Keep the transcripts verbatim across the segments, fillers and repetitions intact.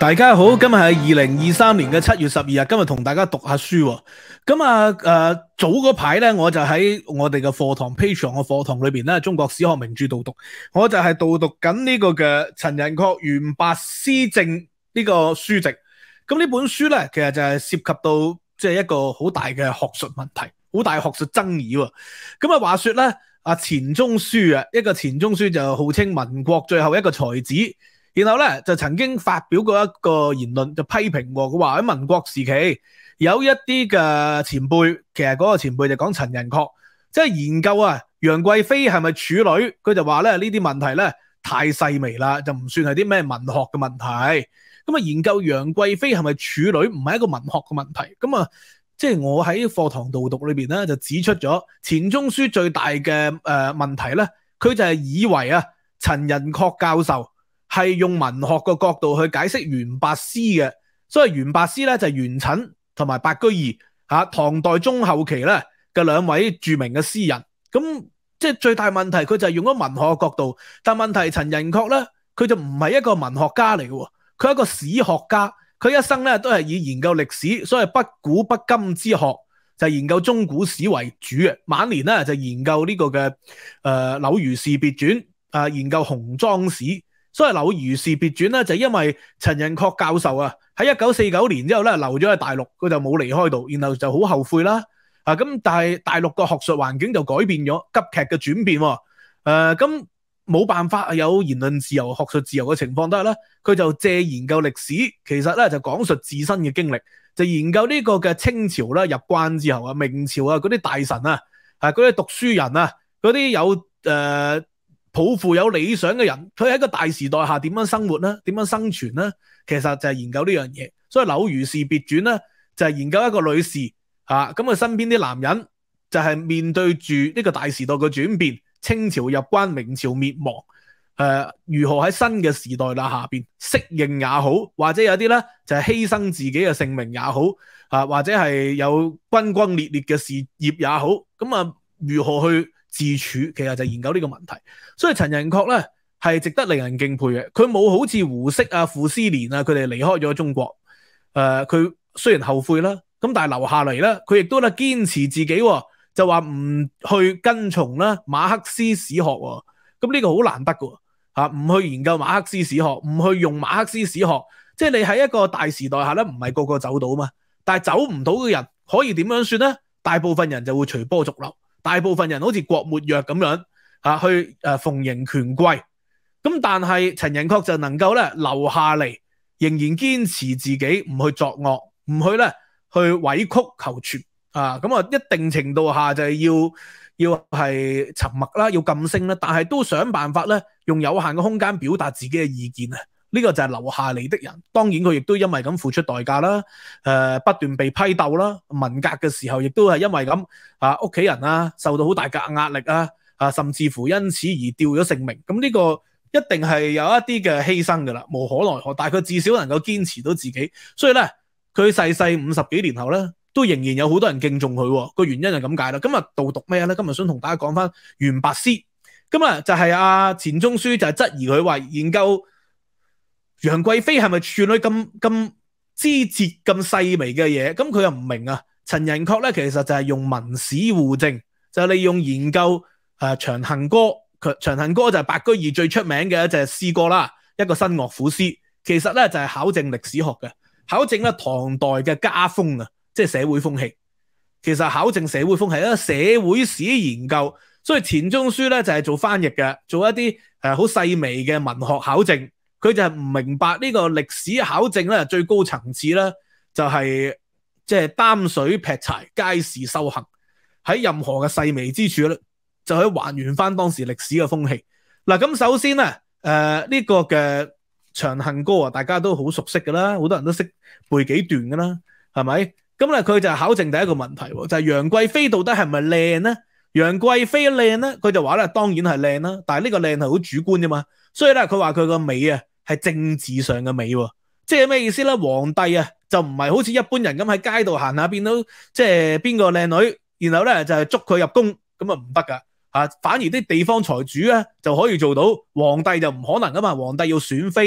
大家好，今日係二零二三年嘅七月十二日，今日同大家讀下書。咁啊，誒、呃，早嗰排咧，我就喺我哋嘅課堂 Patreon 嘅課堂裏邊咧，中國史學名著導讀，我就係導讀緊呢個嘅陳寅恪袁白思政呢個書籍。咁呢本書咧，其實就係涉及到即係一個好大嘅學術問題，好大學術爭議。咁啊，話說咧，阿錢鍾書啊，一個錢鍾書就號稱民國最後一個才子。然後咧就曾經發表過一個言論，就批評過佢話喺民國時期有一啲嘅前輩，其實嗰個前輩就講陳寅恪，即係研究啊楊貴妃係咪處女，佢就話咧呢啲問題咧太細微啦，就唔算係啲咩文學嘅問題。咁啊研究楊貴妃係咪處女唔係一個文學嘅問題。咁啊即係我喺課堂導讀裏邊咧就指出咗錢鍾書最大嘅誒問題咧，佢就係以為啊陳寅恪教授係用文學嘅角度去解釋袁白思嘅，所以袁白思咧就係元稹同埋白居易吓，唐代中後期咧嘅兩位著名嘅詩人。咁即係最大問題，佢就係用咗文學嘅角度，但問題陳寅恪咧，佢就唔係一個文學家嚟嘅，佢係一個史學家，佢一生咧都係以研究歷史，所謂不古不今之學，就係研究中古史為主嘅。晚年咧就研究呢個嘅誒《柳如是別傳》，啊研究紅妝史。所以《柳如是別傳》咧，就因為陳寅恪教授啊，喺一九四九年之後咧留咗喺大陸，佢就冇離開到，然後就好後悔啦。啊，咁但係大陸個學術環境就改變咗，急劇嘅轉變。誒、呃，咁冇辦法有言論自由、學術自由嘅情況底下咧，佢就借研究歷史，其實咧就講述自身嘅經歷，就研究呢個嘅清朝啦入關之後啊，明朝啊嗰啲大臣啊，啊嗰啲讀書人啊，嗰啲有誒。呃抱負有理想嘅人，佢喺一個大時代下點樣生活呢？點樣生存呢？其實就係研究呢樣嘢。所以《柳如是別傳》呢，就係研究一個女士嚇，咁佢身邊啲男人就係面對住呢個大時代嘅轉變，清朝入關，明朝滅亡，誒、呃、如何喺新嘅時代啦下邊適應也好，或者有啲咧就係犧牲自己嘅性命也好，啊或者係有轟轟烈烈嘅事業也好，咁啊如何去自處，其實就研究呢個問題。所以陳寅恪咧係值得令人敬佩嘅，佢冇好似胡適啊、傅斯年啊佢哋離開咗中國，誒、呃、佢雖然後悔啦，咁但係留下嚟咧，佢亦都咧堅持自己、哦，就話唔去跟從啦馬克思史學、哦，咁呢個好難得嘅嚇，唔、啊、去研究馬克思史學，唔去用馬克思史學，即係你喺一個大時代下咧，唔係個個走到嘛，但係走唔到嘅人可以點樣算咧？大部分人就會隨波逐流。大部分人好似郭沫若咁樣啊，去誒奉迎權貴，咁但係陳寅恪就能夠咧留下嚟，仍然堅持自己唔去作惡，唔去咧去委曲求全啊！咁啊，一定程度下就係要要係沉默啦，要噤聲啦，但係都想辦法咧，用有限嘅空間表達自己嘅意見啊！呢個就係留下嚟的人，當然佢亦都因為咁付出代價啦，誒、呃、不斷被批鬥啦，文革嘅時候亦都係因為咁啊，屋企人啊受到好大嘅壓力啊，啊甚至乎因此而掉咗性命，咁呢個一定係有一啲嘅犧牲㗎啦，無可奈何，但係佢至少能夠堅持到自己，所以咧佢逝世五十幾年後咧，都仍然有好多人敬重佢，個原因係咁解啦。今日導讀咩咧？今日想同大家講翻袁白思，咁啊就係阿錢鍾書就係質疑佢話研究楊貴妃係咪處女咁咁枝節咁細微嘅嘢，咁佢又唔明啊。陳寅恪咧其實就係用文史互證，就利用研究誒、呃、長恨歌，長恨歌就係白居易最出名嘅一隻詩歌啦，一個新樂府詩。其實咧就係考證歷史學嘅，考證咧唐代嘅家風啊，即係社會風氣。其實考證社會風氣係一個社會史研究，所以錢鍾書咧就係做翻譯嘅，做一啲誒好細微嘅文學考證。佢就係唔明白呢個歷史考證咧，最高層次咧就係即係擔水劈柴皆是修行，喺任何嘅細微之處咧，就可以還原翻當時歷史嘅風氣。嗱，咁首先咧，誒、呃、呢、這個嘅長恨歌啊，大家都好熟悉噶啦，好多人都識背幾段噶啦，係咪？咁咧佢就係考證第一個問題，就係楊貴妃到底係咪靚咧？楊貴妃靚咧，佢就話咧當然係靚啦，但係呢個靚係好主觀啫嘛，所以咧佢話佢個美啊。係政治上嘅美，即係咩意思咧？皇帝啊，就唔係好似一般人咁喺街度行下，變到即係邊個靚女，然後咧就係捉佢入宮，咁啊唔得噶吓。反而啲地方財主咧就可以做到，皇帝就唔可能噶嘛。皇帝要選妃，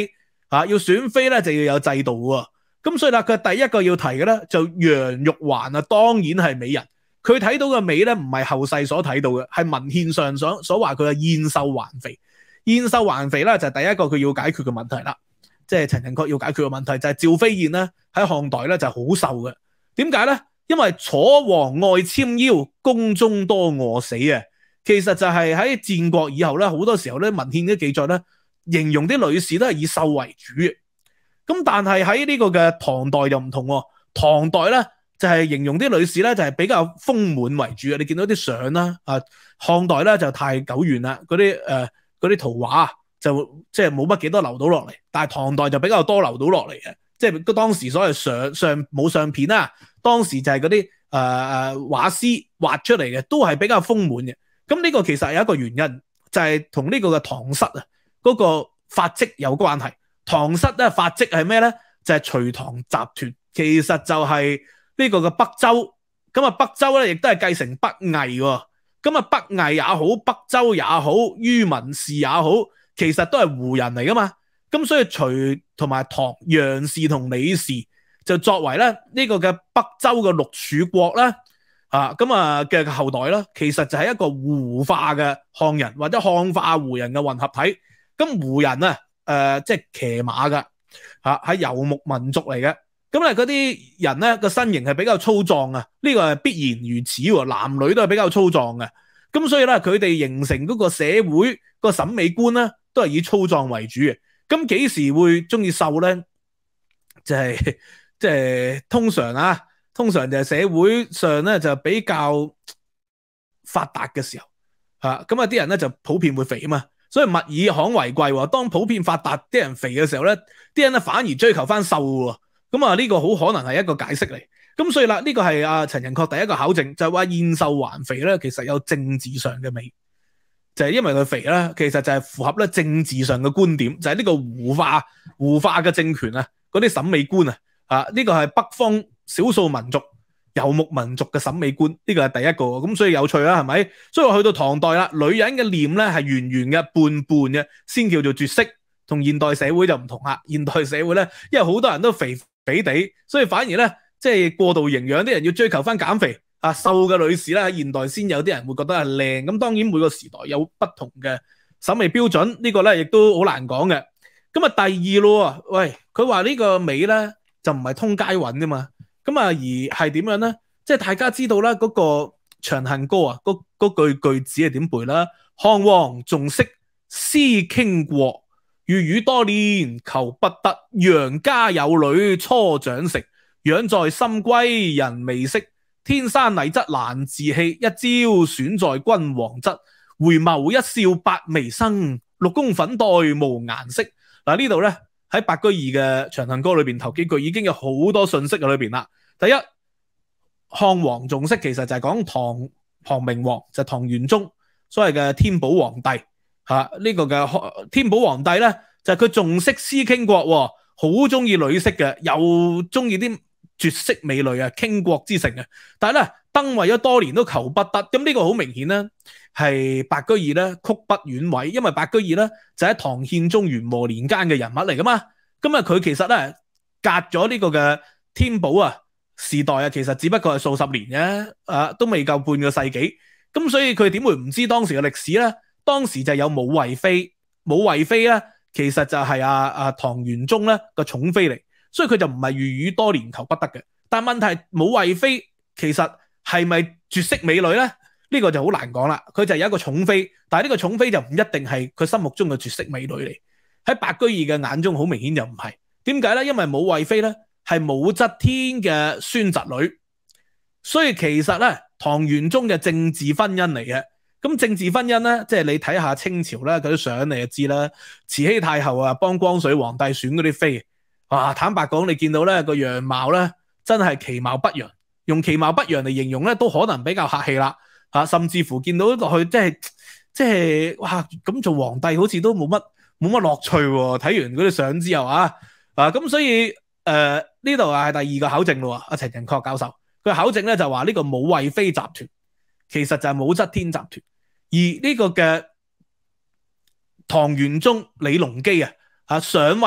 啊，要選妃咧就要有制度喎。咁所以啦，佢第一個要提嘅咧就楊玉環啊，當然係美人。佢睇到嘅美咧唔係後世所睇到嘅，係文獻上所所話佢嘅燕瘦環肥。燕瘦環肥咧就係第一個佢要解決嘅問題啦。即係陳寅恪要解決嘅問題就係趙飛燕咧喺漢代咧就好瘦嘅。點解咧？因為楚王愛纖腰，宮中多餓死啊。其實就係喺戰國以後咧，好多時候咧文獻嘅記載咧，形容啲女士都係以瘦為主嘅。咁但係喺呢個嘅唐代就唔同喎。唐代咧就係形容啲女士咧就係比較豐滿為主嘅。你見到啲相啦，啊漢代咧就太久遠啦，嗰啲誒嗰啲圖畫就即係冇乜幾多留到落嚟，但係唐代就比較多留到落嚟嘅，即係當時所謂相相冇相片啦，當時就係嗰啲誒誒畫師畫出嚟嘅，都係比較豐滿嘅。咁呢個其實有一個原因，就係同呢個嘅唐室啊嗰個髮跡有關係。唐室咧髮跡係咩咧？就係隋唐集團，其實就係呢個嘅北周。咁啊北周咧亦都係繼承北魏喎。咁啊北魏也好，北周也好，于文氏也好，其實都係胡人嚟噶嘛。咁所以隋同埋唐、楊氏同李氏就作為咧呢個嘅北周嘅六柱國啦。啊，咁啊嘅後代啦，其實就係一個胡化嘅漢人或者漢化胡人嘅混合體。咁胡人啊，誒、呃，即係騎馬噶，吓係游牧民族嚟嘅。咁咧嗰啲人咧個身形係比較粗壯啊，呢、這個係必然如此喎，男女都係比較粗壯嘅。咁所以咧佢哋形成嗰個社會個審美觀咧，都係以粗壯為主嘅。咁幾時會中意瘦咧？就係、是、即係通常啊。通常就係社會上咧就比較發達嘅時候，嚇咁啊啲人咧就普遍會肥啊嘛，所以物以罕為貴喎。當普遍發達啲人肥嘅時候咧，啲人咧反而追求翻瘦喎。咁啊呢個好可能係一個解釋嚟。咁所以啦，呢個係阿陳寅恪第一個考證，就係話燕瘦環肥咧，其實有政治上嘅美，就係因為佢肥啦，其實就係符合咧政治上嘅觀點，就係呢個胡化胡化嘅政權啊，嗰啲審美觀啊，啊呢個係北方少數民族、游牧民族嘅審美觀，呢個係第一個，咁所以有趣啦，係咪？所以我去到唐代啦，女人嘅臉咧係圓圓嘅、半半嘅，先叫做絕色。同現代社會就唔同啦。現代社會咧，因為好多人都肥肥地，所以反而咧即係過度營養，啲人要追求翻減肥啊。瘦嘅女士咧喺現代先有啲人會覺得係靚。咁當然每個時代有不同嘅審美標準，這個、呢個咧亦都好難講嘅。咁啊，第二咯，喂，佢話呢個美咧就唔係通街揾噶嘛。咁啊，而係點樣咧？即係大家知道啦，嗰、那個《長恨歌》啊，嗰句句子係點背啦？漢王重色思傾國，御宇多年求不得。楊家有女初長成，養在深閨人未識。天生麗質難自棄，一朝選在君王側。回眸一笑百媚生，六宮粉黛無顏色。嗱，呢度咧喺白居易嘅《長恨歌》裏邊頭幾句已經有好多信息喺裏邊啦。第一，漢王重色其實就係講唐唐明皇，就係、唐玄宗所謂嘅天寶皇帝吓。呢、啊這個嘅天寶皇帝咧就係、是、佢重色思傾國，好中意女色嘅，又中意啲絕色美女啊，傾國之城啊。但係咧登位咗多年都求不得，咁呢個好明顯咧係白居易咧曲不遠位，因為白居易咧就喺唐憲宗元和年間嘅人物嚟噶嘛。咁啊佢其實咧隔咗呢個嘅天寶啊時代啊，其實只不過係數十年啫，啊都未夠半個世紀。咁所以佢點會唔知當時嘅歷史咧？當時就有武惠妃，武惠妃咧其實就係阿阿唐玄宗咧個寵妃嚟，所以佢就唔係御宇多年求不得嘅。但問題武惠妃其實係咪絕色美女咧？呢、這個就好難講啦。佢就有一個寵妃，但係呢個寵妃就唔一定係佢心目中嘅絕色美女嚟。喺白居易嘅眼中，好明顯就唔係。點解咧？因為武惠妃咧係武則天嘅孫侄女，所以其實咧唐玄宗嘅政治婚姻嚟嘅。咁政治婚姻咧，即係你睇下清朝咧嗰啲相，你就知啦。慈禧太后啊，幫光緒皇帝選嗰啲妃，哇！坦白講，你見到咧個樣貌咧，真係其貌不揚。用其貌不揚嚟形容咧，都可能比較客氣啦。啊，甚至乎見到落去，即係即係哇！咁做皇帝好似都冇乜冇乜樂趣喎。睇完嗰啲相之後啊，啊咁所以誒呢度係第二個考證咯。阿陳寅恪教授佢考證咧就話呢個武惠妃集團其實就係武則天集團，而呢個嘅唐玄宗李隆基啊啊上位咧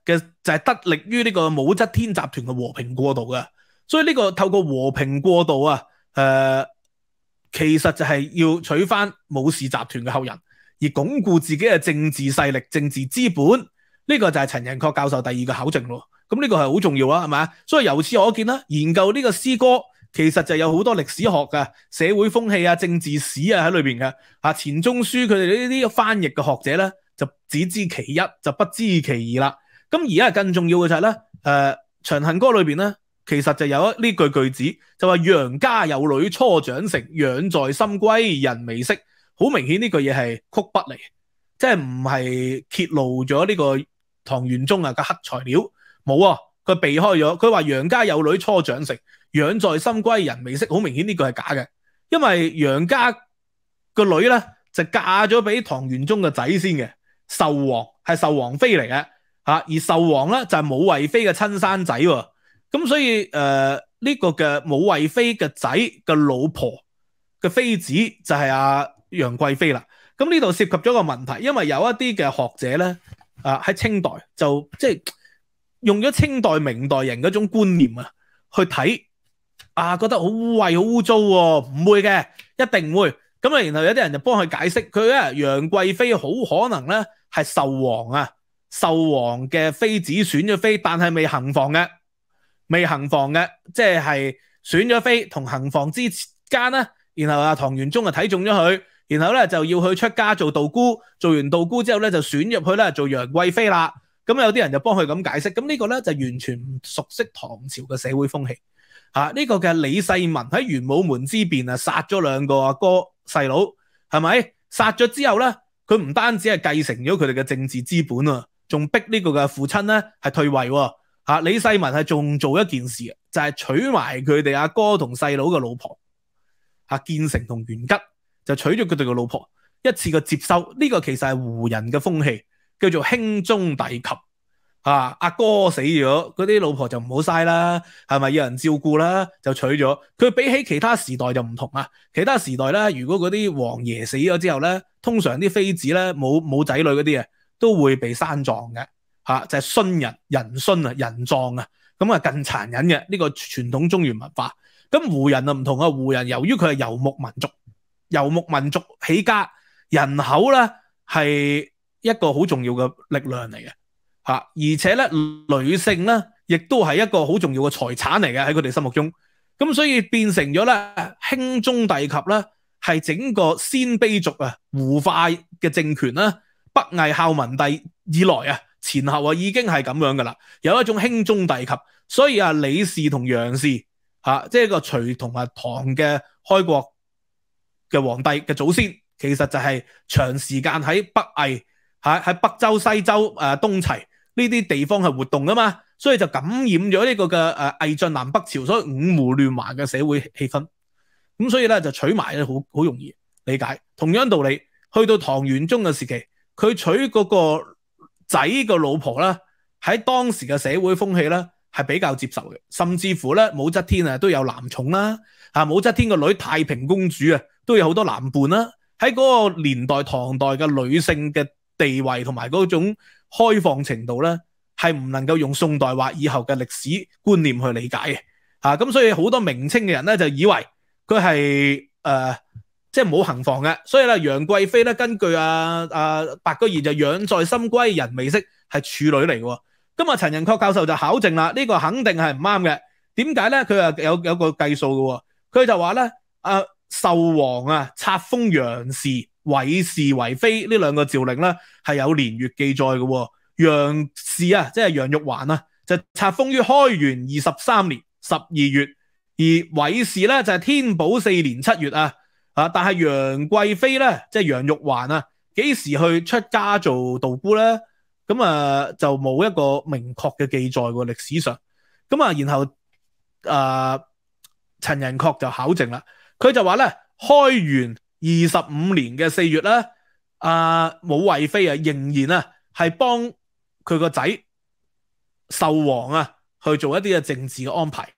嘅就係得力於呢個武則天集團嘅和平過渡嘅。所以呢個透過和平過渡啊，誒、呃、其實就係要取翻武氏集團嘅後人，而鞏固自己嘅政治勢力、政治資本。呢、這個就係陳寅恪教授第二個考證咯。咁呢個係好重要啊，係咪啊？所以由此可見啦，研究呢個詩歌其實就有好多歷史學嘅社會風氣啊、政治史啊喺裏邊嘅。啊，錢鍾書佢哋呢啲翻譯嘅學者咧，就只知其一，就不知其二啦。咁而家更重要嘅就係、是、咧，誒、呃《長恨歌》裏邊咧，其實就有一呢句句子，就話楊家有女初長成，養在深閨人未識。好明顯呢句嘢係曲筆嚟，即係唔係揭露咗呢個唐玄宗啊嘅黑材料。冇啊，佢避開咗。佢話楊家有女初長成，養在深閨人未識。好明顯呢句係假嘅，因為楊家個女咧就嫁咗俾唐玄宗嘅仔先嘅，壽王係壽王妃嚟嘅嚇，而壽王咧就係武惠妃嘅親生仔喎。咁所以誒呢、呃這個嘅武惠妃嘅仔嘅老婆嘅妃子就係阿楊貴妃啦。咁呢度涉及咗個問題，因為有一啲嘅學者咧啊喺清代就即係。用咗清代明代人嗰種觀念啊，去睇啊，覺得好污穢、好污糟喎，唔會嘅，一定唔會。咁啊，然後有啲人就幫佢解釋，佢咧楊貴妃好可能咧係壽王啊，壽王嘅妃子選咗妃，但係未行房嘅，未行房嘅，即係選咗妃同行房之間咧，然後啊唐玄宗啊睇中咗佢，然後咧就要去出家做道姑，做完道姑之後咧就選入去咧做楊貴妃啦。咁有啲人就幫佢咁解釋，咁呢個咧就完全唔熟悉唐朝嘅社會風氣。啊，呢、這個嘅李世民喺玄武門之變啊，殺咗兩個阿哥細佬，係咪？殺咗之後咧，佢唔單止係繼承咗佢哋嘅政治資本啊，仲逼呢個嘅父親咧係退位。啊，李世民係仲做一件事，就係、是、娶埋佢哋阿哥同細佬嘅老婆。啊，建成同元吉就娶咗佢哋嘅老婆，一次嘅接收。呢、這個其實係胡人嘅風氣。叫做兄終弟及啊！阿哥死咗，嗰啲老婆就唔好嘥啦，係咪有人照顧啦？就娶咗佢。比起其他時代就唔同啊！其他時代咧，如果嗰啲王爺死咗之後咧，通常啲妃子咧冇冇仔女嗰啲啊，都會被生葬嘅嚇，就係、是、殉人人殉啊，人葬啊，咁啊更殘忍嘅呢、這個傳統中原文化。咁胡人啊唔同啊，胡人由於佢係游牧民族，游牧民族起家，人口咧係一個好重要嘅力量嚟嘅嚇，而且咧女性咧亦都係一個好重要嘅財產嚟嘅喺佢哋心目中，咁所以變成咗咧兄終弟及咧係整個鮮卑族啊胡化嘅政權啦，北魏孝文帝以來啊前後啊已經係咁樣噶啦，有一種兄終弟及，所以啊李氏同楊氏嚇即係個隋同埋唐嘅開國嘅皇帝嘅祖先，其實就係長時間喺北魏。喺喺北周、西周、誒、呃、東齊呢啲地方係活動噶嘛，所以就感染咗呢個嘅誒魏晉南北朝，所以五胡亂華嘅社會氣氛。咁所以咧就娶埋咧好好容易理解。同樣道理，去到唐玄宗嘅時期，佢娶嗰個仔嘅老婆啦，喺當時嘅社會風氣咧係比較接受嘅，甚至乎咧武則天啊都有男寵啦，啊武則天個女太平公主啊都有好多男伴啦。喺嗰個年代，唐代嘅女性嘅地位同埋嗰種開放程度咧，係唔能夠用宋代或以後嘅歷史觀念去理解嘅。啊，咁所以好多明清嘅人咧就以為佢係誒即係冇行房嘅，所以咧楊貴妃咧根據啊啊白居易就養在深閨人未識係處女嚟嘅。咁啊陳寅恪教授就考證啦，呢、這個肯定係唔啱嘅。點解咧？佢啊有有個計數嘅，佢就話咧啊壽王啊冊封楊氏、韋氏為妃呢兩個詔令咧係有年月記載嘅。楊氏啊，即係楊玉環啊，就冊封於開元二十三年十二月，而韋氏咧就係天寶四年七月啊。啊，但係楊貴妃咧，即係楊玉環啊，幾時去出家做道姑咧？咁啊就冇一個明確嘅記載喎，歷史上。咁啊，然後啊陳寅恪就考證啦，佢就話咧開元二十五年嘅四月咧，啊武惠妃啊仍然啊係幫佢個仔壽王啊去做一啲嘅政治嘅安排，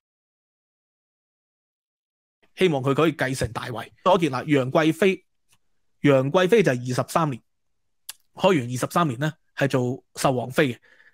希望佢可以繼承大位。可見啦，楊貴妃，楊貴妃就係二十三年，開元二十三年咧係做壽王妃嘅。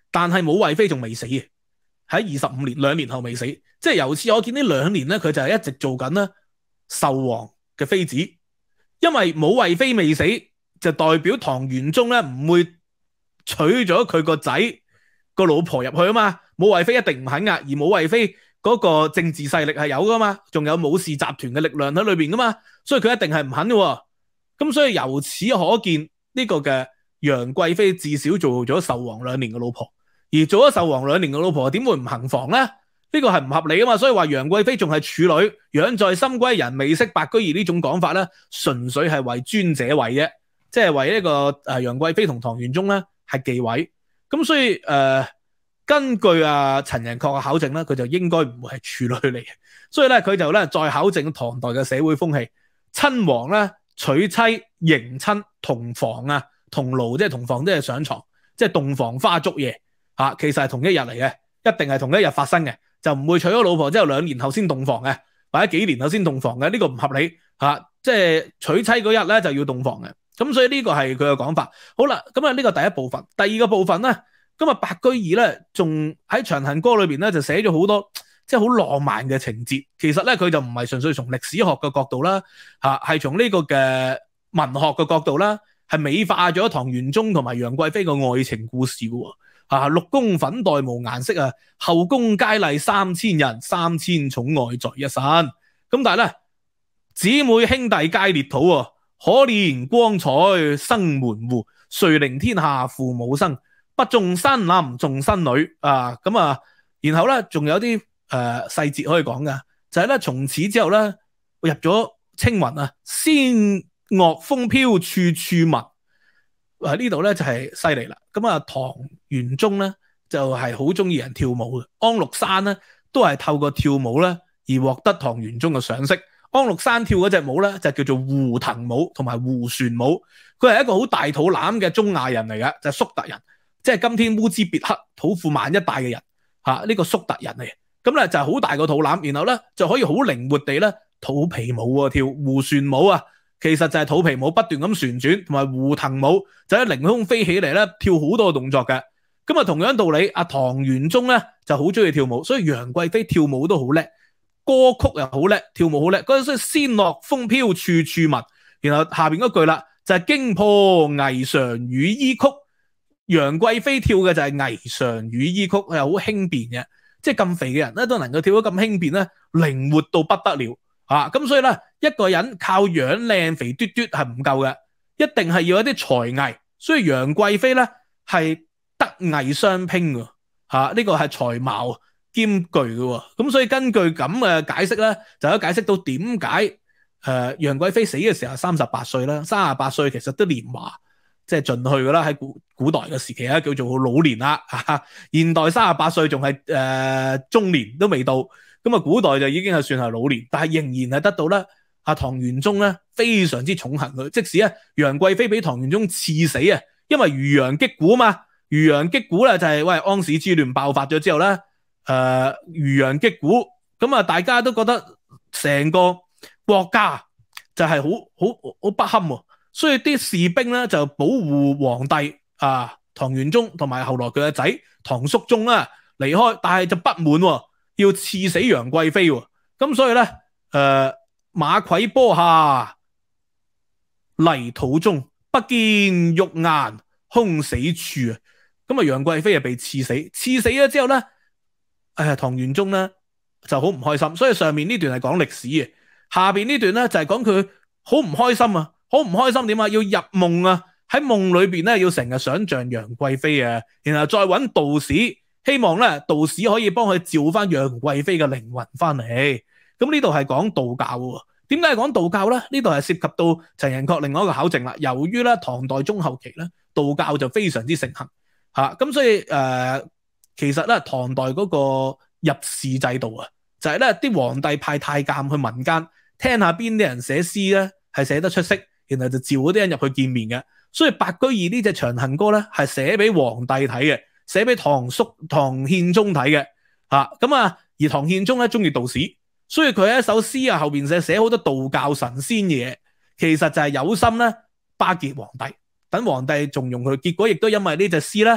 但係武惠妃仲未死嘅，喺二十五年兩年後未死，即係由此可見呢兩年咧，佢就係一直做緊咧壽王嘅妃子，因為武惠妃未死，就代表唐玄宗咧唔會娶咗佢個仔個老婆入去啊嘛，武惠妃一定唔肯噶，而武惠妃嗰個政治勢力係有噶嘛，仲有武氏集團嘅力量喺裏邊噶嘛，所以佢一定係唔肯嘅。咁所以由此可見呢個嘅楊貴妃至少做咗壽王兩年嘅老婆，而做咗壽王兩年嘅老婆點會唔行房咧？呢個係唔合理噶嘛，所以話楊貴妃仲係處女，養在深閨人未識白居易呢種講法咧，純粹係為尊者位啫，即係為呢個誒楊貴妃同唐玄宗咧係忌諱。咁所以誒、呃，根據啊陳寅恪嘅考證咧，佢就應該唔會係處女嚟嘅。所以咧佢就咧再考證唐代嘅社會風氣，親王咧娶妻迎親同房啊，同爐即係同房即係上床，即係洞房花燭夜吓，其實係同一日嚟嘅，一定係同一日發生嘅，就唔會娶咗老婆之後兩年後先洞房嘅，或者幾年後先洞房嘅，呢個唔合理吓，即係娶妻嗰日咧就要洞房嘅。咁所以呢個係佢嘅講法。好啦，咁啊呢個第一部分，第二個部分咧，咁啊白居易咧仲喺《長恨歌》裏邊咧就寫咗好多即係好浪漫嘅情節。其實咧佢就唔係純粹從歷史學嘅角度啦，吓係從呢個嘅文學嘅角度啦，係美化咗唐玄宗同埋楊貴妃嘅愛情故事嘅。啊，六宮粉黛無顏色啊，後宮佳麗三千人，三千寵愛在一身。咁但係咧，姊妹兄弟皆列土啊，可憐光彩生門戶，誰令天下父母生？不重生男重生女啊。咁啊，然後咧仲有啲誒細節可以講噶，就係咧從此之後咧入咗青雲啊，仙樂風飄處處聞。啊呢度咧就係犀利啦。咁啊唐玄宗咧就係好中意人跳舞嘅，安祿山咧都係透過跳舞咧而獲得唐玄宗嘅賞識。安祿山跳嗰隻舞咧就叫做胡騰舞同埋胡旋舞，佢係一個好大肚腩嘅中亞人嚟嘅，就係、是、粟特人，即係今天烏茲別克土庫曼一帶嘅人吓，呢、這個粟特人嚟嘅。咁咧就係好大個肚腩，然後咧就可以好靈活地咧肚皮舞啊跳胡旋舞啊。其實就係肚皮舞不斷咁旋轉，同埋胡騰舞就喺凌空飛起嚟咧，跳好多個動作嘅。咁啊，同樣道理，阿唐玄宗咧就好中意跳舞，所以楊貴妃跳舞都好叻，歌曲又好叻，跳舞好叻。嗰陣時仙樂風飄處處聞，然後下邊嗰句啦就係驚破霓裳羽衣曲。楊貴妃跳嘅就係霓裳羽衣曲，係好輕便嘅，即係咁肥嘅人咧都能夠跳得咁輕便咧，靈活到不得了。啊，咁所以咧，一個人靠樣靚肥嘟嘟係唔夠嘅，一定係要一啲才藝。所以楊貴妃咧係德藝雙拼嘅，吓、啊、呢、這個係才貌兼具嘅。咁所以根據咁嘅解釋咧，就可以解釋到點解誒楊貴妃死嘅時候三十八歲啦，三十八歲其實都年華即係盡去噶啦，喺古古代嘅時期咧叫做老年啦。啊、現代三十八歲仲係誒中年都未到。咁啊，古代就已經係算係老年，但係仍然係得到咧阿唐玄宗咧非常之寵幸佢。即使咧楊貴妃俾唐玄宗賜死啊，因為漁陽擊鼓啊嘛，漁陽擊鼓咧就係、是、喂安史之亂爆發咗之後咧，誒漁陽擊鼓，咁啊大家都覺得成個國家就係好好好不堪喎，所以啲士兵咧就保護皇帝啊唐玄宗同埋後來佢嘅仔唐肅宗啦離開，但係就不滿喎。要刺死楊貴妃喎，咁所以咧，誒、呃、馬嵬坡下泥土中，不見玉顏空死處啊！咁啊，楊貴妃啊被刺死，刺死咗之後咧，誒唐玄宗咧就好唔開心，所以上面呢段係講歷史嘅，下邊呢段咧就係講佢好唔開心啊，好唔開心點啊？要入夢啊，喺夢裏邊咧要成日想像楊貴妃啊，然後再揾道士。希望咧道士可以幫佢召翻楊貴妃嘅靈魂翻嚟。咁呢度係講道教喎。點解係講道教咧？呢度係涉及到陳寅恪另外一個考證啦。由於咧唐代中後期咧道教就非常之盛行嚇，咁所以誒、呃、其實咧唐代嗰個入仕制度啊，就係咧啲皇帝派太監去民間聽下邊啲人寫詩咧係寫得出色，然後就召嗰啲人入去見面嘅。所以白居易呢隻長恨歌咧係寫俾皇帝睇嘅。寫俾唐肅唐憲宗睇嘅，吓咁啊！而唐憲宗咧中意道士，所以佢喺一首詩啊後邊寫寫好多道教神仙嘢，其實就係有心咧巴結皇帝，等皇帝重用佢。結果亦都因為呢隻詩咧，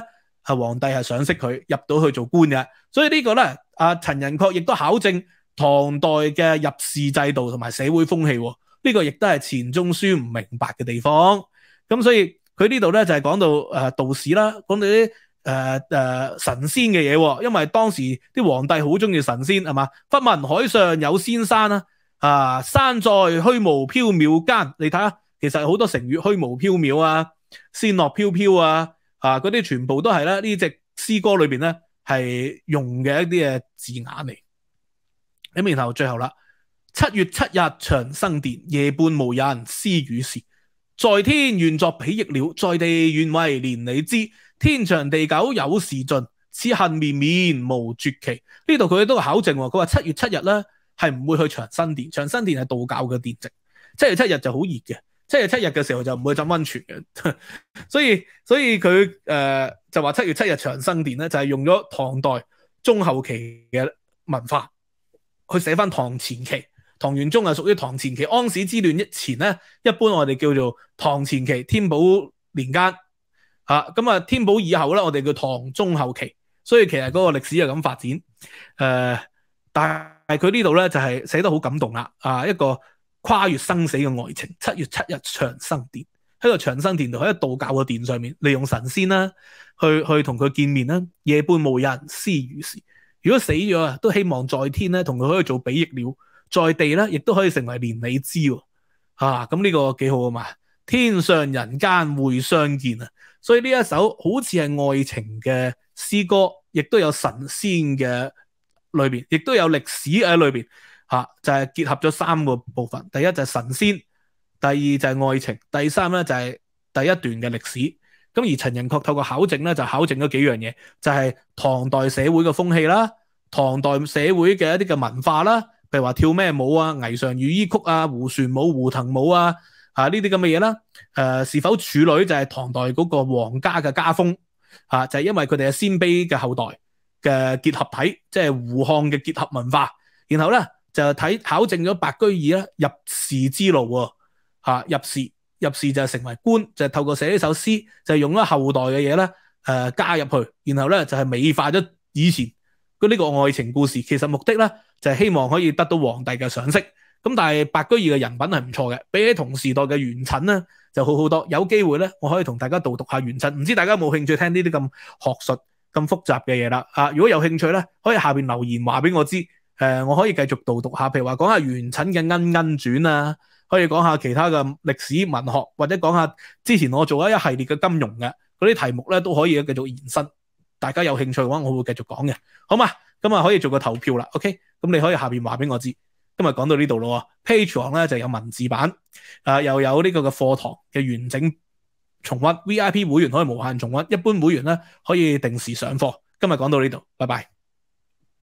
係皇帝係賞識佢入到去做官嘅。所以呢個咧，阿陳寅恪亦都考證唐代嘅入仕制度同埋社會風氣，呢、這個亦都係錢鍾書唔明白嘅地方。咁所以佢呢度咧就係講到誒道士啦，講到啲誒誒神仙嘅嘢，因為當時啲皇帝好中意神仙係嘛，忽聞海上有仙山啦，啊山在虛無縹緲間，你睇下，其實好多成語虛無縹緲啊，仙樂飄飄啊，啊嗰啲全部都係咧呢隻詩歌裏邊咧係用嘅一啲嘅字眼嚟。咁然後最後啦，七月七日長生殿，夜半無人私語時。在天願作比翼鳥，在地願為連理枝。天長地久有時盡，此恨綿綿無絕期。呢度佢都考證，佢話七月七日咧係唔會去長生殿。長生殿係道教嘅殿籍，七月七日就好熱嘅，七月七日嘅時候就唔會浸溫泉嘅。所以所以佢誒、呃、就話七月七日長生殿咧就係、是、用咗唐代中後期嘅文化去寫翻唐前期。唐玄宗係屬於唐前期，安史之亂前咧，一般我哋叫做唐前期，天寶年間嚇，咁啊天寶以後咧，我哋叫唐中後期，所以其實嗰個歷史係咁發展。誒、呃，但係佢呢度咧就係、是、寫得好感動啦，啊一個跨越生死嘅愛情，七月七日長生殿，喺個長生殿度，喺道教嘅殿上面，利用神仙啦，去去同佢見面啦，夜半無人私語時，如果死咗啊，都希望在天咧同佢可以做比翼鳥。在地咧，亦都可以成為連理枝喎，啊，咁呢個幾好啊嘛！天上人間會相見啊，所以呢一首好似係愛情嘅詩歌，亦都有神仙嘅裏邊，亦都有歷史喺裏邊，嚇、啊、就係、是、結合咗三個部分。第一就係神仙，第二就係愛情，第三咧就係第一段嘅歷史。咁而陳寅恪透過考證咧，就考證咗幾樣嘢，就係、是、唐代社會嘅風氣啦，唐代社會嘅一啲嘅文化啦。譬如話跳咩舞啊，霓裳羽衣曲啊，胡旋舞、胡騰舞啊，啊呢啲咁嘅嘢啦。誒、呃，是否處女就係唐代嗰個皇家嘅家風，啊就係、是、因為佢哋係鮮卑嘅後代嘅結合體，即係胡漢嘅結合文化。然後咧就睇考證咗白居易啦，入仕之路喎、啊，入仕入仕就係成為官，就係、是、透過寫呢首詩，就係、是、用咗後代嘅嘢咧，誒、呃、加入去，然後咧就係、是、美化咗以前嗰呢個愛情故事，其實目的咧。就係希望可以得到皇帝嘅賞識，咁但係白居易嘅人品係唔錯嘅，比起同時代嘅元稹咧就好好多。有機會咧，我可以同大家導讀下元稹，唔知大家有冇興趣聽呢啲咁學術、咁複雜嘅嘢啦？啊，如果有興趣咧，可以下邊留言話俾我知，誒、呃，我可以繼續導讀下，譬如話講下元稹嘅《恩恩傳》啊，可以講下其他嘅歷史文學，或者講下之前我做咗一系列嘅金融嘅嗰啲題目咧，都可以繼續延伸。大家有興趣嘅話，我會繼續講嘅，好嘛？咁啊可以做個投票啦 ，OK？咁你可以下邊話俾我知。今日講到呢度咯 ，Patreon 咧就有文字版，啊、呃、又有呢個嘅課堂嘅完整重溫 ，V I P 會員可以無限重溫，一般會員咧可以定時上課。今日講到呢度，拜拜。